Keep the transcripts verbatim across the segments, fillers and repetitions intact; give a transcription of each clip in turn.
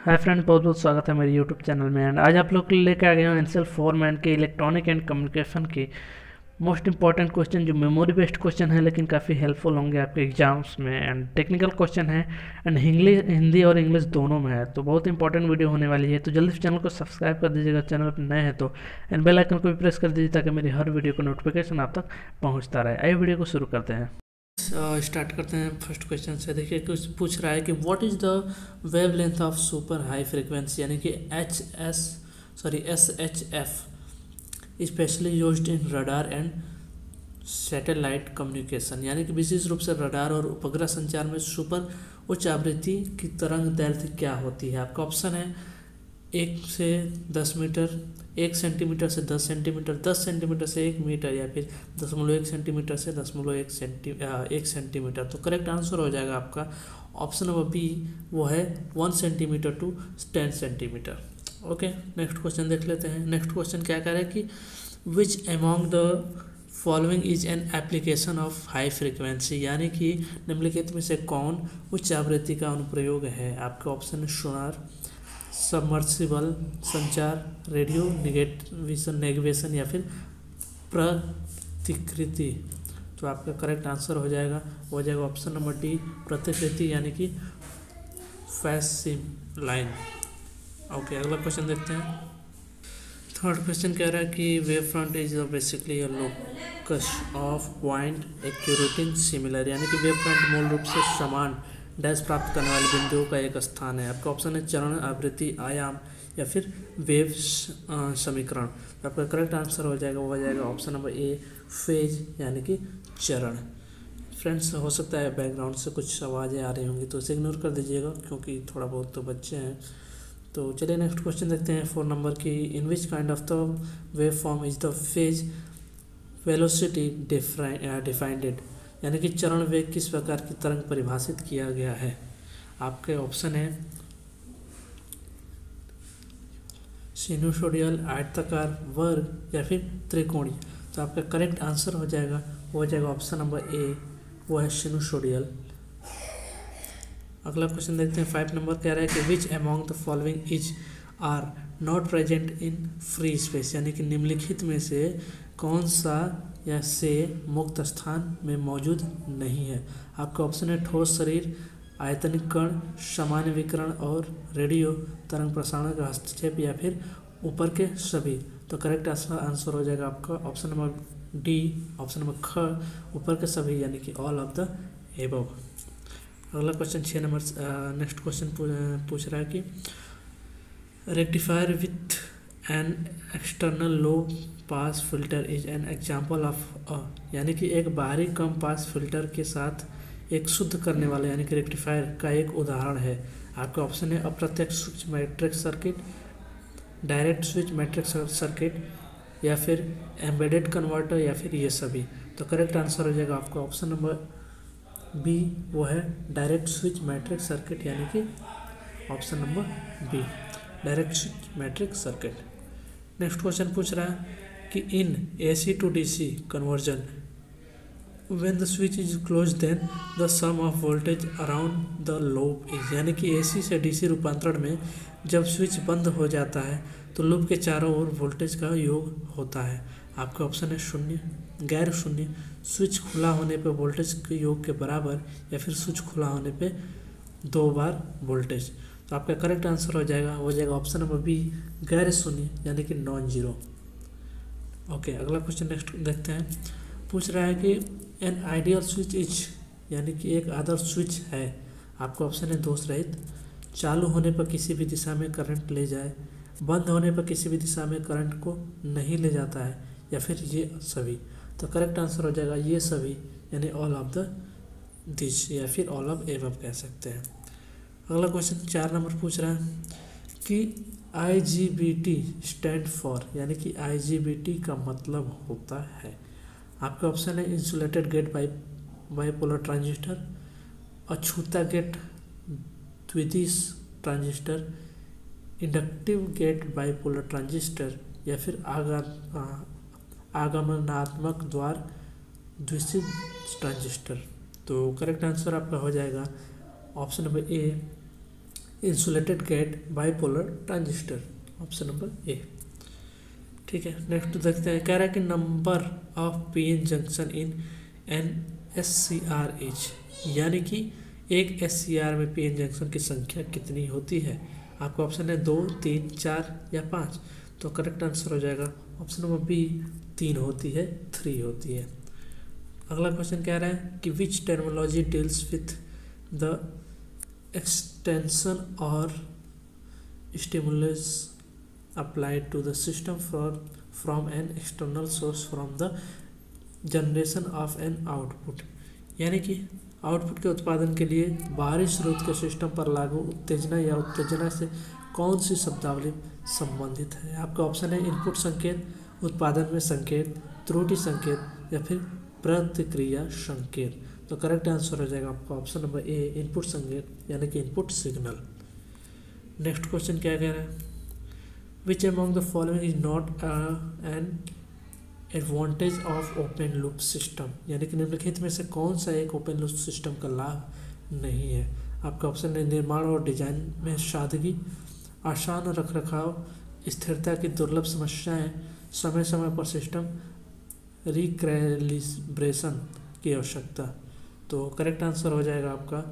Hi friends, बहुत बहुत स्वागत है मेरे यूट्यूब चैनल में। एंड आज आप लोग के लिए लेकर आ गया हूँ एनसेल फोरमैन के इलेक्ट्रॉनिक एंड कम्युनिकेशन के मोस्ट इंपॉर्टेंट क्वेश्चन, जो मेमोरी बेस्ड क्वेश्चन है लेकिन काफ़ी हेल्पफुल होंगे आपके एग्जाम्स में। एंड टेक्निकल क्वेश्चन है एंड हिंदी हिंदी और इंग्लिश दोनों में है, तो बहुत इंपॉर्टेंट वीडियो होने वाली है। तो जल्दी से चैनल को सब्सक्राइब कर दीजिएगा, चैनल पर नए हैं तो, एंड बेल आइकन को भी प्रेस कर दीजिए ताकि मेरी हर वीडियो का नोटिफिकेशन आप तक पहुँचता रहे। आइए वीडियो को शुरू करते हैं। स्टार्ट uh, करते हैं फर्स्ट क्वेश्चन से। देखिए कुछ पूछ रहा है कि what is the wavelength of super high frequency, यानी कि H S sorry S H F specially used in radar and satellite communication, यानी कि विशेष रूप से रडार और उपग्रह संचार में सुपर उच्च आवृत्ति की तरंग दैर्ध्य क्या होती है। आपका ऑप्शन है एक से दस मीटर, एक सेंटीमीटर से दस सेंटीमीटर, दस सेंटीमीटर से एक मीटर, या फिर दशमलव एक सेंटीमीटर से दशमलव एक सेंटी एक सेंटीमीटर। तो करेक्ट आंसर हो जाएगा आपका ऑप्शन नंबर बी, वो है one centimetre to ten centimetre. Okay, next question देख लेते हैं। नेक्स्ट क्वेश्चन क्या कह रहा है कि which among the following is an application of high frequency, यानी कि निम्नलिखित में से कौन उच्च आवृत्ति का अनुप्रयोग है। आपका ऑप्शन है सोनार, सबमर्सिबल संचार, रेडियो निगेटिवेशन नेगेवेशन, या फिर प्रतिकृति। तो आपका करेक्ट आंसर हो जाएगा हो जाएगा ऑप्शन नंबर डी, प्रतिकृति, यानी कि फैसिम लाइन। ओके, अगला क्वेश्चन देखते हैं। थर्ड क्वेश्चन कह रहा है कि wave front is basically a locus of point accurating similar, यानी कि वेव फ्रंट मूल रूप से समान डैश प्राप्त करने वाले बिंदुओं का एक स्थान है। आपका ऑप्शन है चरण, आवृत्ति, आयाम, या फिर वेव समीकरण। तो आपका करेक्ट आंसर हो जाएगा वो हो जाएगा ऑप्शन नंबर ए, फेज, यानी कि चरण। फ्रेंड्स, हो सकता है बैकग्राउंड से कुछ आवाज़ें आ रही होंगी तो इसे इग्नोर कर दीजिएगा, क्योंकि थोड़ा बहुत तो बच्चे हैं। तो चलिए नेक्स्ट क्वेश्चन देखते हैं फोर नंबर की। In which kind of the wave form is the phase velocity defined, यानी कि चरण वेग किस प्रकार की तरंग परिभाषित किया गया है। आपके ऑप्शन है सिनुसोडियल, आयताकार, वर्ग, या फिर त्रिकोणीय। तो आपका करेक्ट आंसर हो जाएगा हो जाएगा ऑप्शन नंबर ए, वो है सिनुसोडियल। अगला क्वेश्चन देखते हैं। फाइव नंबर कह रहा है कि which among the following is are not present in free space, यानी कि निम्नलिखित में से कौन सा या से मुक्त स्थान में मौजूद नहीं है। आपका ऑप्शन है ठोस शरीर, आयतनिक कण, सामान्य विकिरण और रेडियो तरंग प्रसारण का हस्तक्षेप, या फिर ऊपर के सभी। तो करेक्ट आंसर हो जाएगा आपका option number D, option number ख, ऊपर के सभी, यानी कि ऑल ऑफ द एबव। अगला क्वेश्चन छः नंबर नेक्स्ट क्वेश्चन पूछ रहा है कि rectifier with an external low pass filter is an example of a, यानी कि एक बाहरी कम पास फिल्टर के साथ एक शुद्ध करने वाला, यानी कि रेक्टिफायर का एक उदाहरण है। आपका ऑप्शन है अप्रत्यक्ष switch matrix circuit, direct switch matrix circuit, या फिर एम्बेडेड कन्वर्टर, या फिर ये सभी। तो करेक्ट आंसर हो जाएगा आपका ऑप्शन नंबर बी, वो है डायरेक्ट स्विच मैट्रिक्स सर्किट, यानी कि option number B, direct switch matrix circuit. Next question पूछ रहा है कि in AC to DC conversion when the switch is close then the sum of voltage around the loop is, यानी कि AC से DC रूपांतरण में जब स्विच बंद हो जाता है तो लूप के चारों ओर वोल्टेज का योग होता है। आपका ऑप्शन है शून्य, गैर शून्य, स्विच खुला होने पर वोल्टेज के योग के बराबर, या फिर स्विच खुला होने पे दो बार वोल्टेज। तो आपका करेक्ट आंसर हो जाएगा हो जाएगा ऑप्शन नंबर बी, गैर शून्य, यानी कि नॉन जीरो। ओके, अगला क्वेश्चन नेक्स्ट देखते हैं। पूछ रहा है कि एन आइडियल स्विच इज, यानी कि एक आदर्श स्विच है। आपका ऑप्शन है दोष रहित, चालू होने पर किसी भी दिशा में करंट ले जाए, बंद होने पर किसी भी दिशा में करंट को नहीं ले जाता है, या फिर ये सभी। तो करेक्ट आंसर हो जाएगा ये सभी, यानी ऑल ऑफ द दिस, या फिर ऑल ऑफ एबव कह सकते हैं। अगला क्वेश्चन चार नंबर पूछ रहा है कि I G B T stand for, यानी कि आई जी बी टी का मतलब होता है। आपका ऑप्शन है insulated gate bi bipolar transistor, अछूता गेट द्विदिश transistor, inductive gate bipolar transistor, या फिर आगा आगमनात्मक द्वार द्विदिश ट्रांजिस्टर। तो करेक्ट आंसर आपका हो जाएगा option number A, insulated gate bipolar transistor, option number A. ठीक है, नेक्स्ट देखते हैं, कह रहा है कि number of PN junction in an S C R is, यानी कि एक एस सी आर में पीएन जंक्शन की संख्या कितनी होती है। आपका ऑप्शन है दो, तीन, चार या पाँच। तो करेक्ट आंसर हो जाएगा ऑप्शन नंबर बी, तीन होती है, थ्री होती है। अगला क्वेश्चन कह रहा है कि which terminology deals with the extension और stimulus applied to the system from from an external source from the generation of an output, यानी कि आउटपुट के उत्पादन के लिए बाहरी स्रोत के सिस्टम पर लागू उत्तेजना या उत्तेजना से कौन सी शब्दावली संबंधित है। आपका ऑप्शन है इनपुट संकेत, उत्पादन में संकेत, त्रुटि संकेत या फिर प्रतिक्रिया संकेत। तो करेक्ट आंसर हो जाएगा आपका ऑप्शन नंबर ए, इनपुट संकेत यानी कि इनपुट सिग्नल। नेक्स्ट क्वेश्चन क्या कह रहा है, Which among the following is not uh, an advantage of open loop system, यानी कि निम्नलिखित में से कौन सा एक ओपन लूप सिस्टम का लाभ नहीं है। आपका ऑप्शन है निर्माण और डिजाइन में सादगी, आसान रखरखाव, स्थिरता की दुर्लभ समस्याएं, समय समय पर सिस्टम रिकैलिब्रेशन की आवश्यकता। तो करेक्ट आंसर हो जाएगा आपका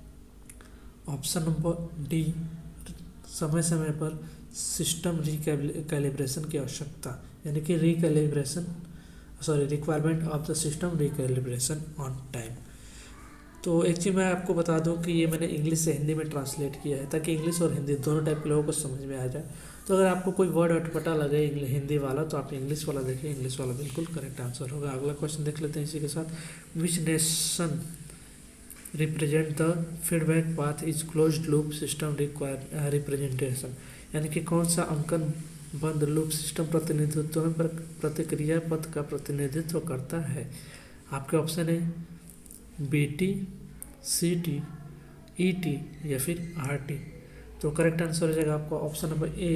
ऑप्शन नंबर डी, समय समय पर सिस्टम रिकैलिब्रेशन की आवश्यकता, यानी कि recalibration sorry requirement of the system recalibration on time. तो एक चीज़ मैं आपको बता दूं कि ये मैंने इंग्लिश से हिंदी में ट्रांसलेट किया है ताकि इंग्लिश और हिंदी दोनों टाइप के लोगों को समझ में आ जाए। तो अगर आपको कोई वर्ड अटपटा लगे हिंदी वाला तो आप इंग्लिश वाला देखिए, इंग्लिश वाला बिल्कुल करेक्ट आंसर होगा। अगला क्वेश्चन देख लेते हैं इसी के साथ, which notation represent the feedback path is closed loop system require representation, यानी कि कौन सा अंकन बंद लूप सिस्टम प्रतिनिधित्व में प्रतिक्रिया पथ का प्रतिनिधित्व करता है। आपके ऑप्शन है B T, C T, E T या फिर आर टी। तो करेक्ट आंसर हो जाएगा आपका option number A,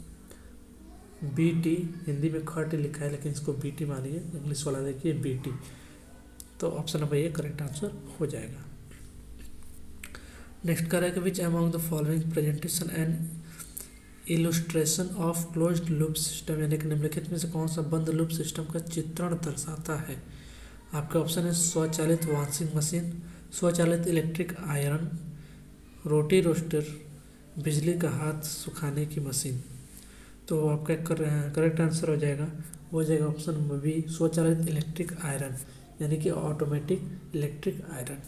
B T. Hindi में खट लिखा है लेकिन इसको बी टी मानिए, इंग्लिश वाला देखिए बी टी। तो option number A correct answer हो जाएगा। नेक्स्ट कर रहा है कि which among the following presentation and illustration of closed loop system, यानी कि निम्नलिखित में से कौन सा बंद लूप सिस्टम का चित्रण दर्शाता है। आपका ऑप्शन है स्वचालित वॉशिंग मशीन, स्वचालित इलेक्ट्रिक आयरन, रोटी रोस्टर, बिजली का हाथ सुखाने की मशीन। तो आपका करेक्ट आंसर हो जाएगा वो हो जाएगा ऑप्शन नंबर बी, स्वचालित इलेक्ट्रिक आयरन, यानी कि automatic electric iron.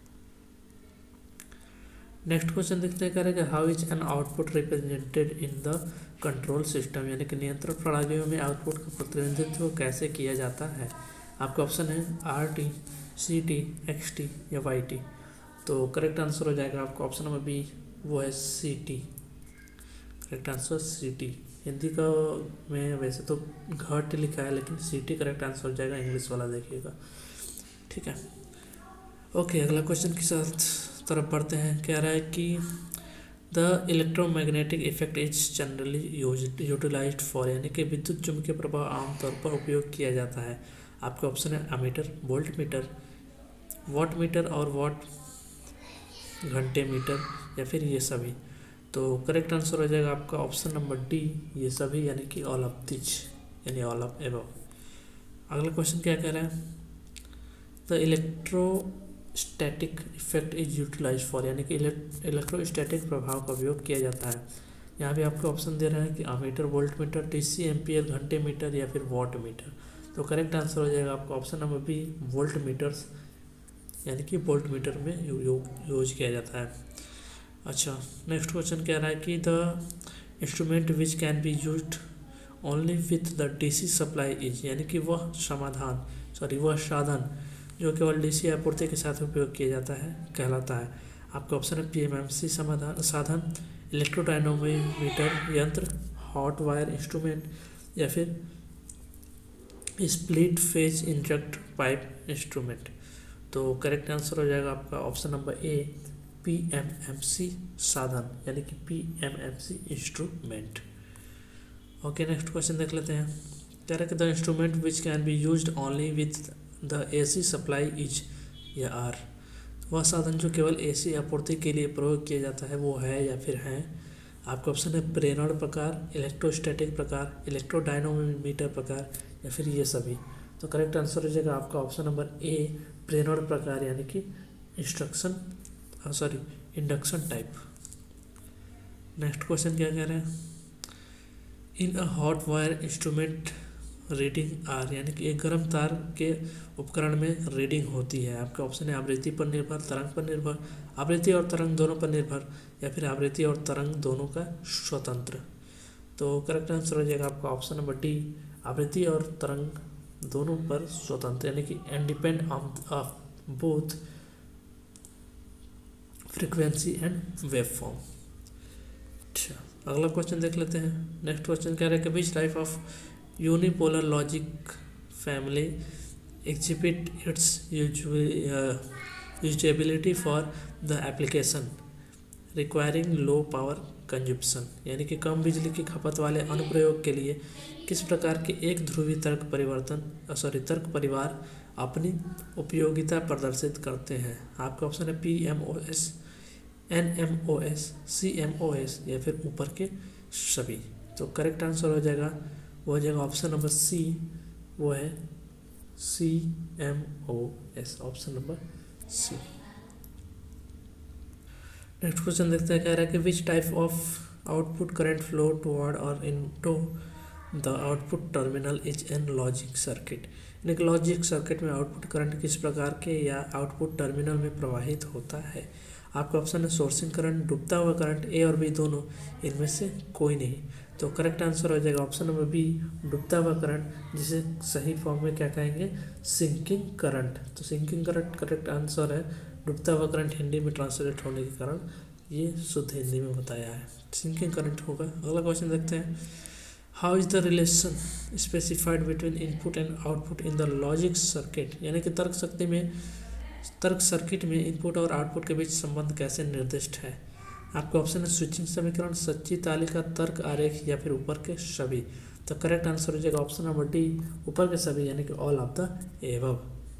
Next question देखते हैं, करेंगे how is an output represented in the control system, यानी कि नियंत्रण प्रणालियों में आउटपुट का प्रतिनिधित्व कैसे किया जाता है। आपका ऑप्शन है R T, C T, X T या वाई टी। तो करेक्ट आंसर हो जाएगा आपका ऑप्शन नंबर बी, वो है C T. Correct answer C T. Hindi का में वैसे तो घट लिखा है लेकिन सी टी करेक्ट आंसर हो जाएगा, इंग्लिश वाला देखिएगा। ठीक है, ओके अगला क्वेश्चन के साथ तरफ बढ़ते हैं। कह रहा है कि the electromagnetic effect is generally utilised for, यानी कि विद्युत चुंबकीय प्रभाव आमतौर पर उपयोग किया जाता है। आपका ऑप्शन है ammeter, volt meter, watt meter और वाट घंटे मीटर या फिर ये सभी। तो करेक्ट आंसर हो जाएगा आपका ऑप्शन नंबर डी, ये सभी, यानी कि ऑल ऑफ दिस, यानी ऑल ऑफ एबव। अगला क्वेश्चन क्या कह रहा है, the electrostatic effect is utilise for, यानी कि इलेक्ट्रोस्टैटिक प्रभाव का उपयोग किया जाता है। यहाँ पे आपको ऑप्शन दे रहा है कि ammeter, volt meter, DC, ampere, घंटे मीटर या फिर वॉट मीटर। तो करेक्ट आंसर हो जाएगा आपका option number B, volt meters, यानी कि वोल्ट मीटर में यूज किया जाता है। अच्छा, नेक्स्ट क्वेश्चन कह रहा है कि the instrument which can be used only with the DC supply is, यानी कि वह समाधान सॉरी वह साधन जो केवल डीसी आपूर्ति के साथ उपयोग किया जाता है कहलाता है। आपका ऑप्शन है पीएमएमसी समाधान साधन, इलेक्ट्रोडायनोमीटर यंत्र, हॉट वायर इंस्ट्रूमेंट या फिर split phase inject pipe instrument. तो करेक्ट आंसर हो जाएगा आपका ऑप्शन नंबर ए, पीएमएमसी साधन, यानी कि PMMC instrument. Okay, next question देख लेते हैं। कह रहा है कि the instrument which can be used only with the AC supply is या आर। वह साधन जो केवल एसी आपूर्ति के लिए प्रयोग किया जाता है वो है या फिर हैं। आपका ऑप्शन है प्रेरण प्रकार, इलेक्ट्रोस्टैटिक प्रकार, इलेक्ट्रोडायनोमीटर प्रकार या फिर ये सभी। तो करेक्ट आंसर हो जाएगा आपका ऑप्शन नंबर ए, प्रेरण प्रकार यानी कि instruction sorry induction type. Next question क्या कह रहे हैं, in a hot wire instrument reading are, यानी कि एक गर्म तार के उपकरण में रीडिंग होती है। आपका ऑप्शन है आवृत्ति पर निर्भर, तरंग पर निर्भर, आवृत्ति और तरंग दोनों पर निर्भर या फिर आवृत्ति और तरंग दोनों का स्वतंत्र। तो करेक्ट आंसर हो जाएगा आपका ऑप्शन नंबर डी, आवृत्ति और तरंग दोनों पर स्वतंत्र यानी कि independent of both frequency and wave form. अच्छा, अगला क्वेश्चन देख लेते हैं। नेक्स्ट क्वेश्चन कह रहे हैं कि which type of unipolar logic family exhibit its usability for the application requiring low power consumption, यानी कि कम बिजली की खपत वाले अनुप्रयोग के लिए किस प्रकार के एक ध्रुवी तर्क परिवर्तन सॉरी तर्क परिवार अपनी उपयोगिता प्रदर्शित करते हैं। आपका ऑप्शन है P M O S, N M O S, C M O S या फिर ऊपर के सभी। तो करेक्ट आंसर हो जाएगा वो हो जाएगा ऑप्शन नंबर सी, वो है C M O S, option number C. Next question देखते हैं, कह रहा है कि which type of output current flow toward और into the output terminal is an logic circuit, यानी कि लॉजिक सर्किट में आउटपुट करंट किस प्रकार के या आउटपुट टर्मिनल में प्रवाहित होता है। आपका ऑप्शन है सोर्सिंग करंट, डूबता हुआ करंट, ए और बी दोनों, इनमें से कोई नहीं। तो करेक्ट आंसर हो जाएगा ऑप्शन नंबर बी, डूबता हुआ करंट, जिसे सही फॉर्म में क्या कहेंगे, सिंकिंग करंट। तो सिंकिंग करंट करेक्ट आंसर है। डूबता हुआ करंट हिंदी में ट्रांसलेट होने के कारण ये शुद्ध हिंदी में बताया है, सिंकिंग करंट होगा। अगला क्वेश्चन देखते हैं, how is the relation specified between input and output in the logic circuit, यानी कि तर्क शक्ति में तर्क सर्किट में इनपुट और आउटपुट के बीच संबंध कैसे निर्दिष्ट है। आपका ऑप्शन है स्विचिंग समीकरण, सच्ची तालिका, तर्क आरेख या फिर ऊपर के सभी। तो करेक्ट आंसर हो जाएगा ऑप्शन नंबर डी, ऊपर के सभी, यानी कि ऑल ऑफ द एबव।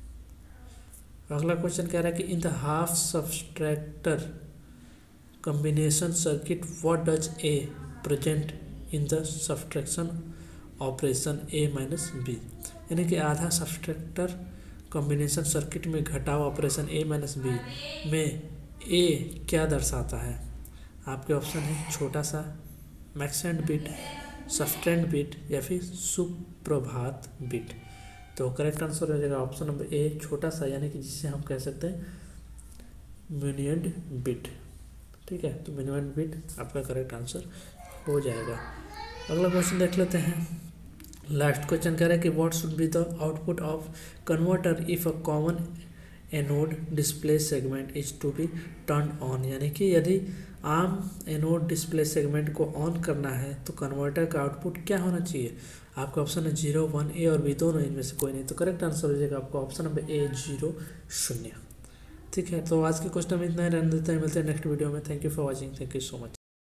अगला क्वेश्चन कह रहा है कि in the half subtractor combination circuit what does A present in the subtraction operation A minus B, यानी कि आधा सब्ट्रैक्टर कॉम्बिनेशन सर्किट में घटाव ऑपरेशन ए माइनस बी में ए क्या दर्शाता है। आपके ऑप्शन है छोटा सा, मैक्सेंट बिट, सब्सट्रेंड बिट या फिर सुप्रभात बिट। तो करेक्ट आंसर हो जाएगा ऑप्शन नंबर ए, छोटा सा, यानी कि जिसे हम कह सकते हैं म्यूनियड बिट। ठीक है, तो म्यूनियड बिट आपका करेक्ट आंसर हो जाएगा। अगला क्वेश्चन देख लेते हैं। लास्ट क्वेश्चन कह रहा है कि what should be the output of converter if a common anode display segment is to be turn on, यानी कि यदि आम एनोड डिस्प्ले सेगमेंट को ऑन करना है तो कन्वर्टर का आउटपुट क्या होना चाहिए। आपका ऑप्शन है जीरो, वन, ए और बी दोनों, इनमें से कोई नहीं। तो करेक्ट आंसर हो जाएगा आपका ऑप्शन नंबर ए, जीरो, शून्य। ठीक है, तो आज के क्वेश्चन में इतना ही रहने देते हैं, मिलते हैं नेक्स्ट वीडियो में। Thank you for watching, thank you so much.